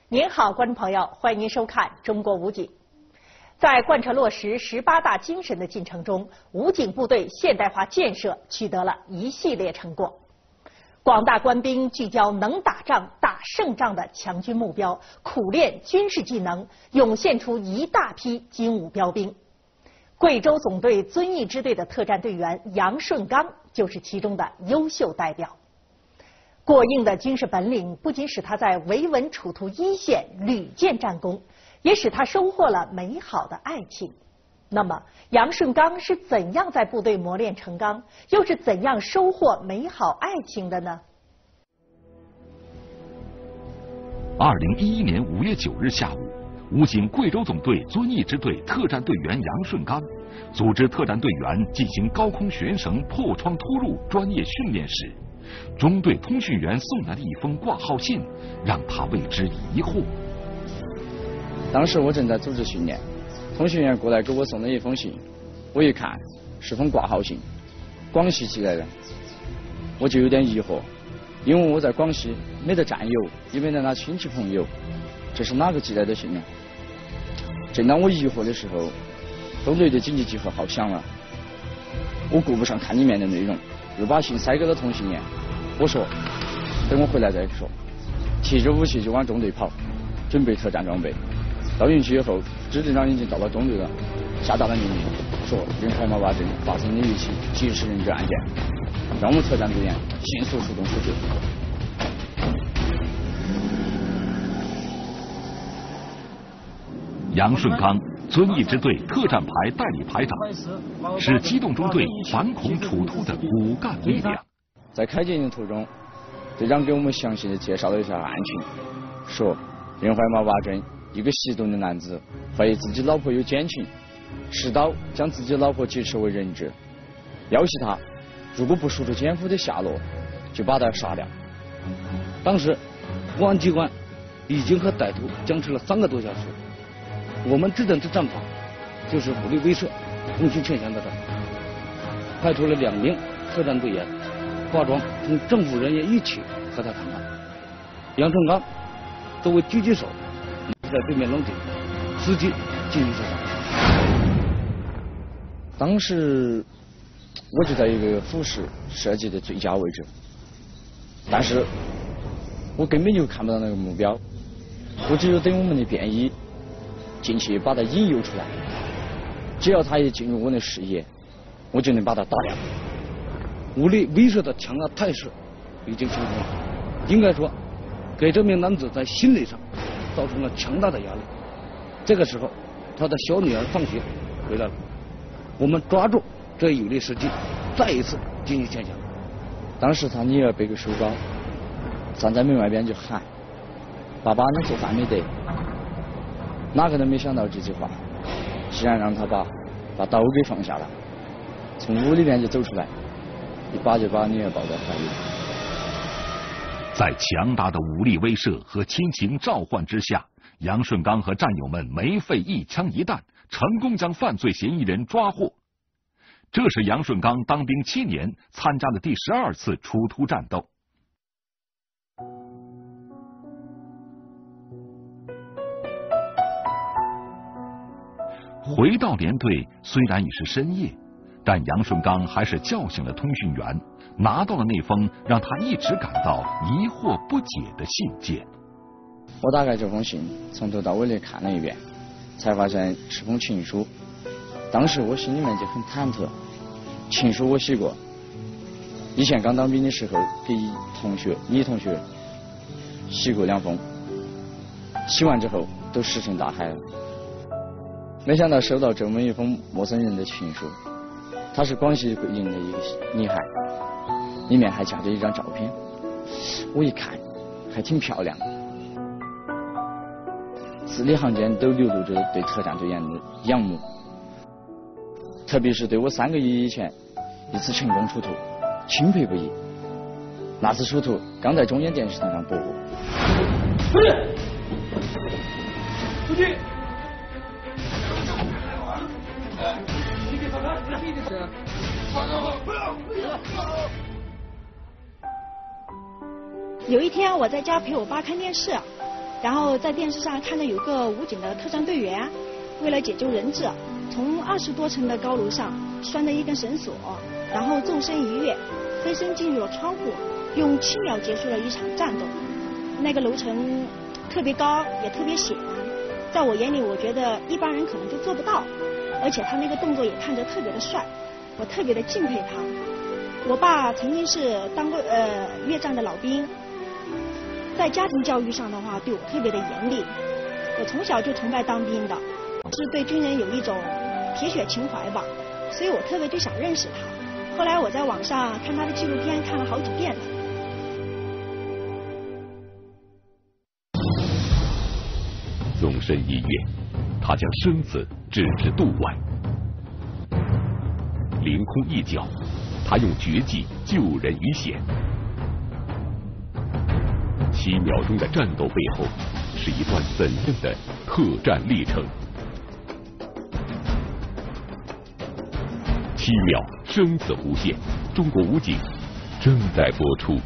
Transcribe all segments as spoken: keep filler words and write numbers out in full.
您好，观众朋友，欢迎您收看《中国武警》。在贯彻落实十八大精神的进程中，武警部队现代化建设取得了一系列成果。广大官兵聚焦能打仗、打胜仗的强军目标，苦练军事技能，涌现出一大批精武标兵。贵州总队遵义支队的特战队员杨顺刚就是其中的优秀代表。过硬的军事本领不仅使他在维稳处突一线屡建战功，也使他收获了美好的爱情。那么，杨顺刚是怎样在部队磨练成钢，又是怎样收获美好爱情的呢？ 二零一一年五月九日下午，武警贵州总队遵义支队特战队员杨顺刚组织特战队员进行高空悬绳破窗突入专业训练时，中队通讯员送来的一封挂号信让他为之疑惑。 当时我正在组织训练，通讯员过来给我送了一封信，我一看是封挂号信，广西寄来的，我就有点疑惑，因为我在广西没得战友，也没得哪亲戚朋友，这是哪个寄来的信呢？正当我疑惑的时候，中队的紧急集合号响了，我顾不上看里面的内容，又把信塞给了通讯员，我说等我回来再说，提着武器就往中队跑，准备特战装备。到营区以后，支队长已经到了中队了，下达了命令，说人海马八镇发生了一起劫持人质案件，让我们特战队员迅速出动处置。 杨顺刚，遵义支队特战排代理排长，是机动中队反恐处突的骨干力量。 在开进的途中，队长给我们详细的介绍了一下案情，说人怀马八镇一个吸毒的男子怀疑自己老婆有奸情，持刀将自己老婆劫持为人质，要挟他如果不说出奸夫的下落，就把他杀掉。当时公安机关已经和歹徒僵持了三个多小时，我们指定的战法就是武力威慑，攻取全线作战，派出了两名特战队员化妆同政府人员一起和他谈判。杨顺刚作为狙击手，在对面冷静，伺机进行射杀。当时我就在一个俯视射击的最佳位置，但是我根本就看不到那个目标，我只有等我们的便衣进去把他引诱出来，只要他一进入我的视野，我就能把他打掉。武力威慑的强大态势已经形成了，应该说给这名男子在心理上造成了强大的压力。这个时候，他的小女儿放学回来了，我们抓住这有利时机，再一次进行牵强。当时他女儿背个书包，站在门外边就喊：“爸爸，你做饭没得？”哪个都没想到这句话，竟然让他把把刀给放下了，从屋里面就走出来，一把就把女儿抱在怀里。 在强大的武力威慑和亲情召唤之下，杨顺刚和战友们没费一枪一弹，成功将犯罪嫌疑人抓获。这是杨顺刚当兵七年参加的第十二次处突战斗。回到连队虽然已是深夜，但杨顺刚还是叫醒了通讯员，拿到了那封让他一直感到疑惑不解的信件。 我打开这封信，从头到尾的看了一遍，才发现是封情书。当时我心里面就很忐忑，情书我写过，以前刚当兵的时候给同学女同学写过两封，写完之后都石沉大海了。没想到收到这么一封陌生人的情书，她是广西桂林的一个女孩，里面还夹着一张照片，我一看还挺漂亮的，字里行间都流露着对特战队员的仰慕，特别是对我三个月以前一次成功出突钦佩不已。那次出突刚在中央电视台上播过。出去，出去。 有一天我在家陪我爸看电视， 然后在电视上看到有个武警的特战队员，为了解救人质，从二十多层的高楼上拴了一根绳索，然后纵身一跃，飞身进入了窗户，用七秒结束了一场战斗。那个楼层特别高，也特别险，在我眼里，我觉得一般人可能就做不到。而且他那个动作也看着特别的帅，我特别的敬佩他。我爸曾经是当过呃越战的老兵，在家庭教育上的话，对我特别的严厉。我从小就崇拜当兵的，是对军人有一种铁血情怀吧，所以我特别就想认识他。后来我在网上看他的纪录片，看了好几遍了。 纵身一跃，他将生死置之度外；凌空一脚，他用绝技救人于险。七秒钟的战斗背后，是一段怎样的特战历程？七秒生死无限，中国武警正在播出。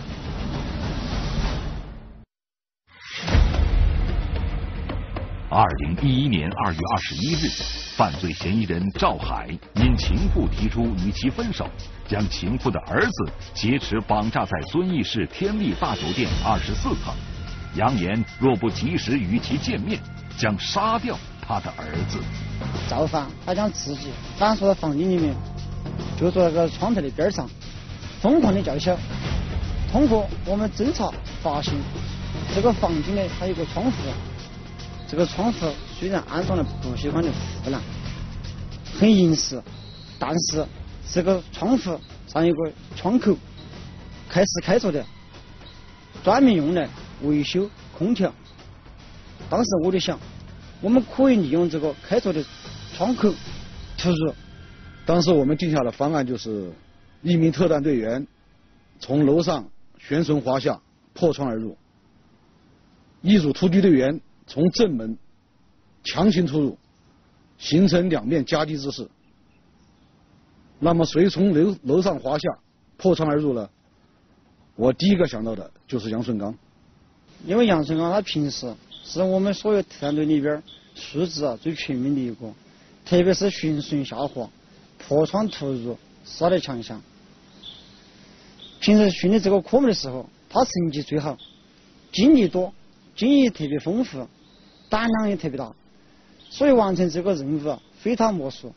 二零一一年二月二十一日，犯罪嫌疑人赵海因情妇提出与其分手，将情妇的儿子挟持绑架在遵义市天利大酒店二十四层，扬言若不及时与其见面，将杀掉他的儿子。 赵犯他将自己反锁到房间里面，就坐在个窗台的边上，疯狂的叫嚣。通过我们侦查发现，这个房间内还有个窗户。这个窗户虽然安装了不锈钢的护栏，很严实，但是这个窗户上有个窗口，开是开着的，专门用来维修空调。当时我就想，我们可以利用这个开着的窗口突入。 当时我们定下的方案就是，一名特战队员从楼上旋身滑下，破窗而入；一组突击队员从正门强行出入，形成两面夹击之势。那么谁从楼楼上滑下破窗而入呢？我第一个想到的就是杨顺刚。 因为杨顺刚他平时是我们所有特战队里边素质啊最全面的一个，特别是循顺下滑、破窗突入、杀得强项。平时训练这个科目的时候，他成绩最好，经历多，经验特别丰富，胆量也特别大，所以完成这个任务非他莫属。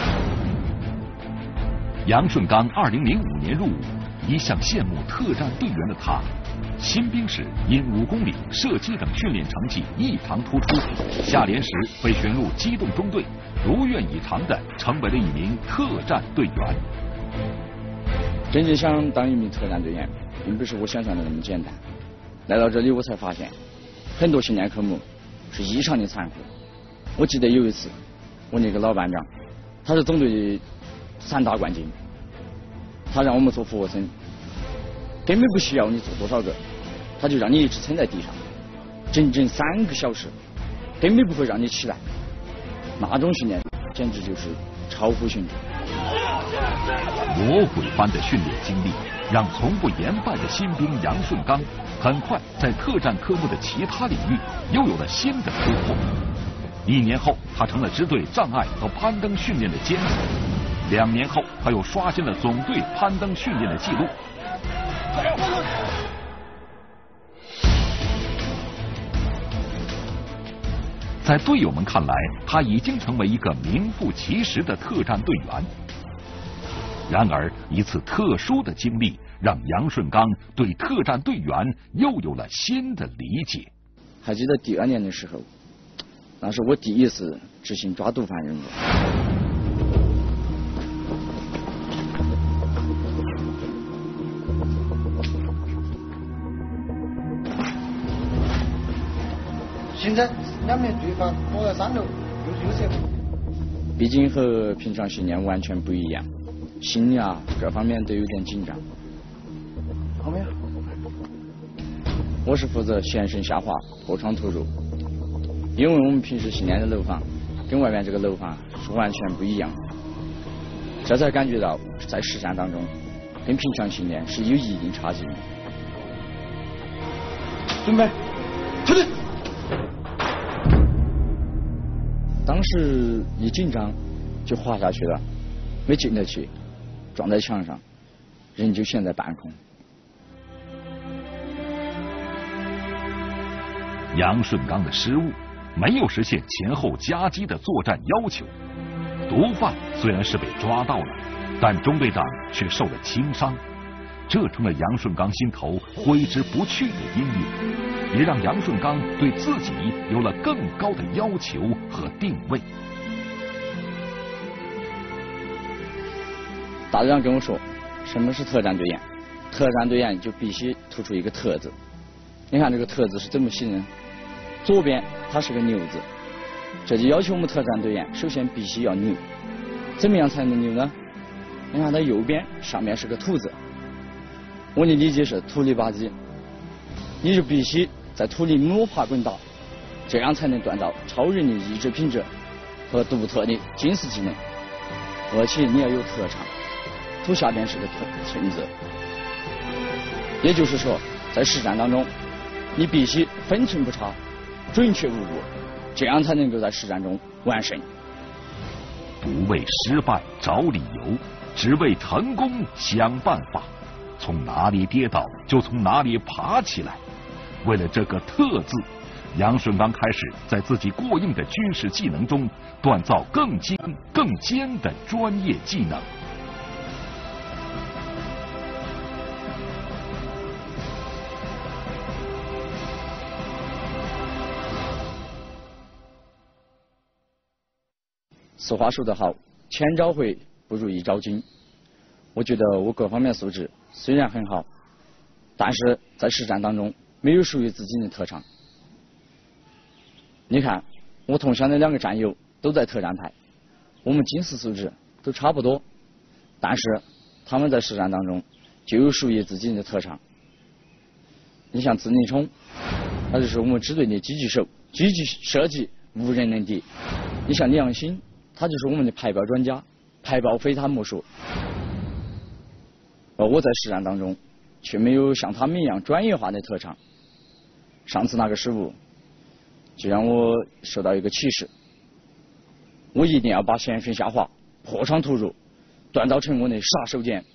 杨顺刚二零零五年入伍，一向羡慕特战队员的他，新兵时因五公里、射击等训练成绩异常突出，下连时被选入机动中队，如愿以偿的成为了一名特战队员。 真正想当一名特战队员，并不是我想象的那么简单。来到这里，我才发现很多训练科目是异常的残酷。我记得有一次，我那个老班长，他是总队的散打冠军，他让我们做俯卧撑，根本不需要你做多少个，他就让你一直撑在地上，整整三个小时，根本不会让你起来。那种训练简直就是超乎寻常。 魔鬼般的训练经历，让从不言败的新兵杨顺刚，很快在特战科目的其他领域又有了新的突破。一年后，他成了支队障碍和攀登训练的尖子；两年后，他又刷新了总队攀登训练的记录。在队友们看来，他已经成为一个名副其实的特战队员。然而，一次特殊的经历让杨顺刚对特战队员又有了新的理解。 还记得第二年的时候，那是我第一次执行抓毒贩任务。 现在两名罪犯躲在三楼，又是有谁？ 毕竟和平常训练完全不一样，心理啊各方面都有点紧张。 后面， 我是负责旋身下滑、破窗突入，因为我们平时训练的楼房跟外面这个楼房是完全不一样的，这才感觉到在实战当中跟平常训练是有一定差距的。 准备，出队！ 时一紧张就滑下去了，没进得去，撞在墙上，人就悬在半空。 杨顺刚的失误没有实现前后夹击的作战要求，毒贩虽然是被抓到了，但中队长却受了轻伤，这成了杨顺刚心头挥之不去的阴影，也让杨顺刚对自己有了更高的要求和定位。 大队长跟我说，什么是特战队员？特战队员就必须突出一个特字。你看这个特字是怎么写呢？左边它是个牛字，这就要求我们特战队员首先必须要牛。怎么样才能牛呢？你看它右边上面是个土字，我的理解是土里吧唧，你就必须在土里摸爬滚打，这样才能锻造超人的意志品质和独特的军事技能。而且你要有特长，土下边是个寸字，也就是说在实战当中你必须分寸不差，准确无误，这样才能够在实战中完胜。 不为失败找理由，只为成功想办法，从哪里跌倒就从哪里爬起来。为了这个特字，杨顺刚开始在自己过硬的军事技能中锻造更精更尖的专业技能。 俗话说得好，千招会不如一招精。我觉得我各方面素质虽然很好，但是在实战当中没有属于自己的特长。你看，我同乡的两个战友都在特战排，我们军事素质都差不多，但是他们在实战当中就有属于自己的特长。你像自立冲，他就是我们支队的狙击手，狙击射击无人能敌。你像李阳兴，他就是我们的排爆专家，排爆非他莫属。而我在实战当中却没有像他们一样专业化的特长。上次那个失误就让我受到一个启示，我一定要把旋身下滑破窗突入锻造成我的杀手锏。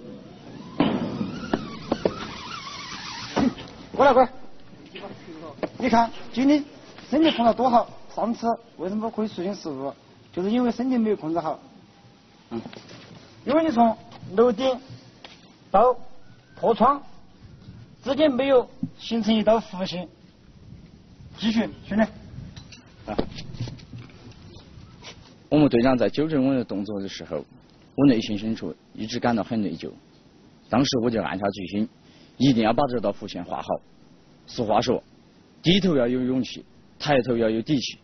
过来过来，你看今天身体控制多好，上次为什么会出现失误？就是因为身体没有控制好。嗯，因为你从楼顶到破窗之间没有形成一道弧形。继续训练。 啊，我们队长在纠正我的动作的时候，我内心深处一直感到很内疚。当时我就暗下决心，一定要把这道弧线画好。俗话说，低头要有勇气，抬头要有底气。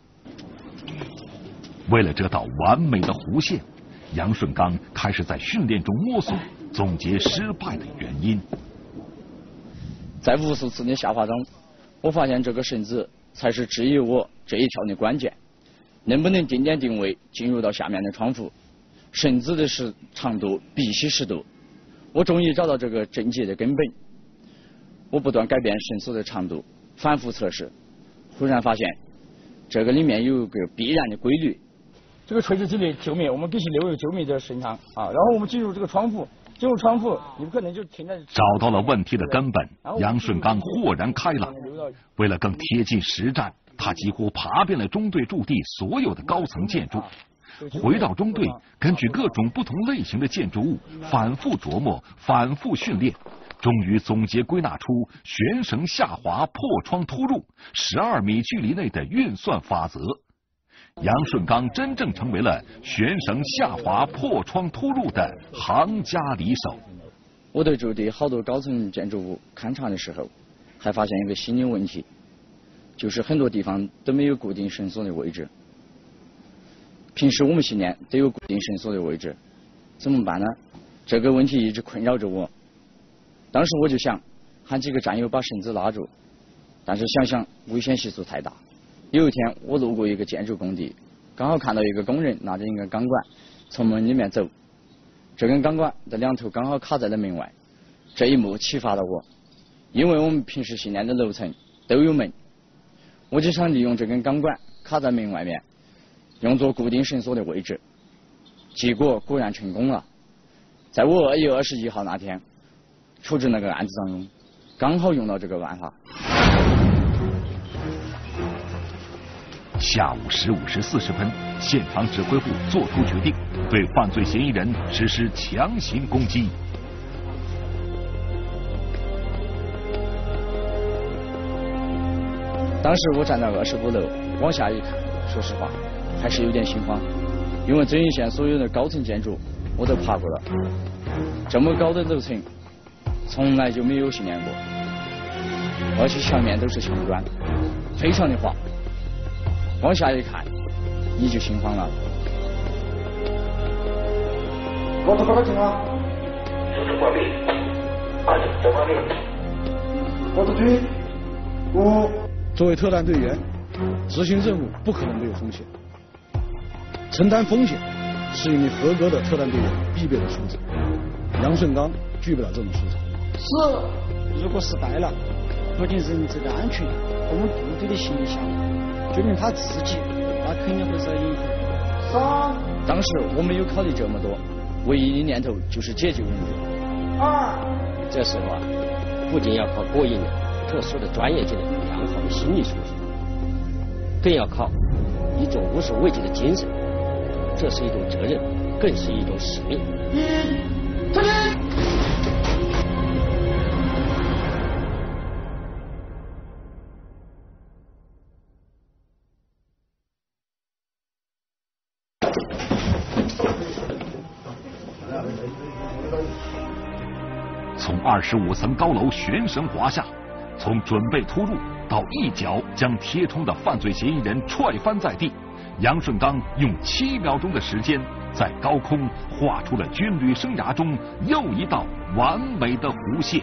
为了这道完美的弧线，杨顺刚开始在训练中摸索，总结失败的原因。 在无数次的下滑中，我发现这个绳子才是制约我这一跳的关键。能不能定点定位进入到下面的窗户，绳子的是长度必须适度。我终于找到这个症结的根本。我不断改变绳索的长度，反复测试，忽然发现这个里面有个必然的规律。 这个垂直机的救命，我们必须留有救命的绳长啊。然后我们进入这个窗户，进入窗户，你不可能就停在。 找到了问题的根本，杨顺刚豁然开朗。为了更贴近实战，他几乎爬遍了中队驻地所有的高层建筑。回到中队，根据各种不同类型的建筑物，反复琢磨，反复训练，终于总结归纳出悬绳下滑破窗突入十二米距离内的运算法则。杨顺刚真正成为了悬绳下滑破窗突入的行家里手。 我对驻地好多高层建筑物勘察的时候，还发现一个新的问题，就是很多地方都没有固定绳索的位置。平时我们训练都有固定绳索的位置，怎么办呢？这个问题一直困扰着我。当时我就想喊几个战友把绳子拉住，但是想想危险系数太大。有一天我路过一个建筑工地，刚好看到一个工人拿着一根钢管从门里面走，这根钢管的两头刚好卡在了门外。这一幕启发了我，因为我们平时训练的楼层都有门，我就想利用这根钢管卡在门外面， 用作固定绳索的位置。结果果然成功了。在我二月二十一号那天处置那个案子当中，刚好用到这个办法。 下午十五时四十分，现场指挥部作出决定，对犯罪嫌疑人实施强行攻击。 当时我站在二十多楼往下一看，说实话还是有点心慌，因为遵义县所有的高层建筑我都爬过了，这么高的楼层从来就没有训练过，而且全面都是墙砖，非常的滑。往下一看，你就心慌了。 高度多少斤啊？ 四十关闭，二十这关闭。 高度推五。 作为特战队员，执行任务不可能没有风险，承担风险是一名合格的特战队员必备的素质。杨顺刚具备了这种素质。 是，如果失败了，不仅人质的安全，我们部队的形象，就连他自己，那肯定会受影响。三。 当时我没有考虑这么多，唯一的念头就是解救人质。 二。 这时候啊，不仅要靠过硬的、特殊的专业技能，良好的心理素质，更要靠一种无所畏惧的精神。这是一种责任，更是一种使命。 一，突击！ 从二十五层高楼旋身滑下，从准备突入到一脚将贴窗的犯罪嫌疑人踹翻在地，杨顺刚用七秒钟的时间，在高空画出了军旅生涯中又一道完美的弧线。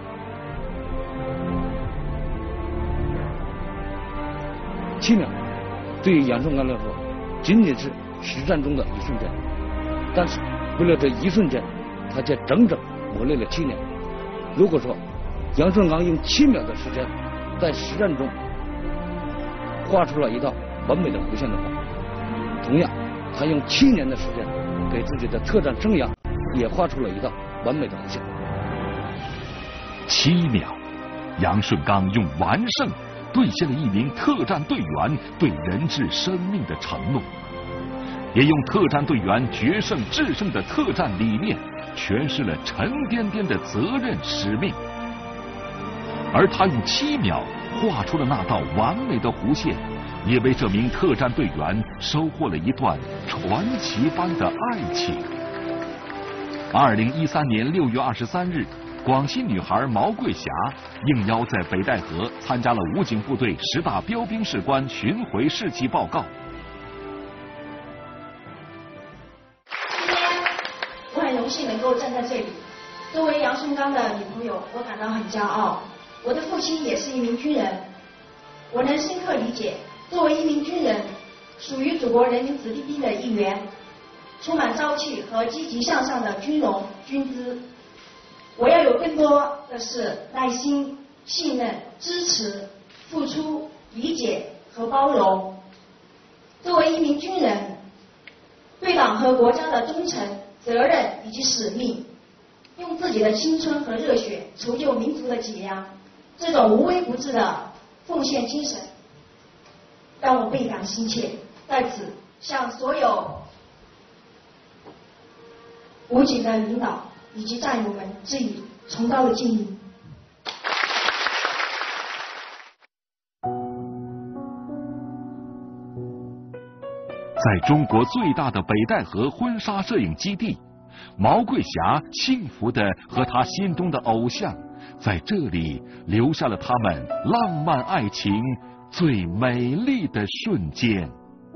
七秒，对于杨顺刚来说，仅仅是实战中的一瞬间，但是为了这一瞬间，他却整整磨练了七年。如果说杨顺刚用七秒的时间在实战中画出了一道完美的弧线的话，同样他用七年的时间给自己的特战生涯也画出了一道完美的弧线。 七秒，杨顺刚用完胜兑现了一名特战队员对人质生命的承诺，也用特战队员决胜制胜的特战理念诠释了沉甸甸的责任使命。而他用七秒画出了那道完美的弧线，也为这名特战队员收获了一段传奇般的爱情。二零一三年六月二十三日，广西女孩毛桂霞应邀在北戴河参加了武警部队十大标兵士官巡回士气报告。 今天我很荣幸能够站在这里，作为杨顺刚的女朋友，我感到很骄傲。我的父亲也是一名军人，我能深刻理解，作为一名军人，属于祖国人民子弟兵的一员，充满朝气和积极向上的军容军姿。我要有更多的是耐心、信任、支持、付出、理解和包容。作为一名军人，对党和国家的忠诚、责任以及使命，用自己的青春和热血筹救民族的脊梁，这种无微不至的奉献精神让我倍感心切。在此向所有武警的领导以及战友们致以崇高的敬意。 在中国最大的北戴河婚纱摄影基地，毛桂霞幸福地和她心中的偶像在这里留下了他们浪漫爱情最美丽的瞬间。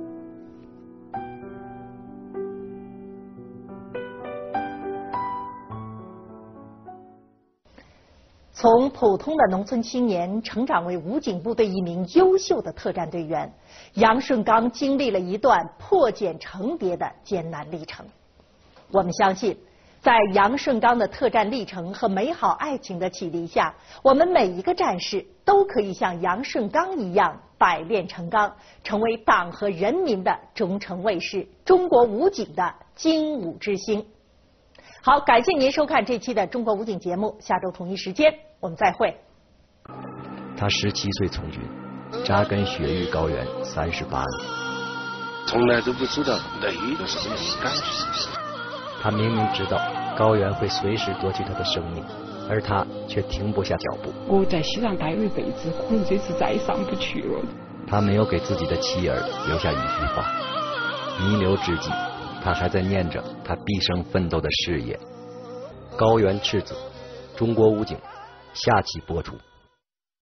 从普通的农村青年成长为武警部队一名优秀的特战队员，杨顺刚经历了一段破茧成蝶的艰难历程。我们相信， 在杨顺刚的特战历程和美好爱情的启迪下，我们每一个战士都可以像杨顺刚一样百炼成钢，成为党和人民的忠诚卫士，中国武警的精武之星。好，感谢您收看这期的中国武警节目，下周同一时间我们再会。 他十七岁从军，扎根雪域高原三十八年， 从来都不知道累有什么样的感觉。 他明明知道高原会随时夺去他的生命，而他却停不下脚步。 我在西藏待了一辈子，可能这次再上不去了。 他没有给自己的妻儿留下一句话，弥留之际，他还在念着他毕生奋斗的事业。高原赤子，中国武警，下期播出。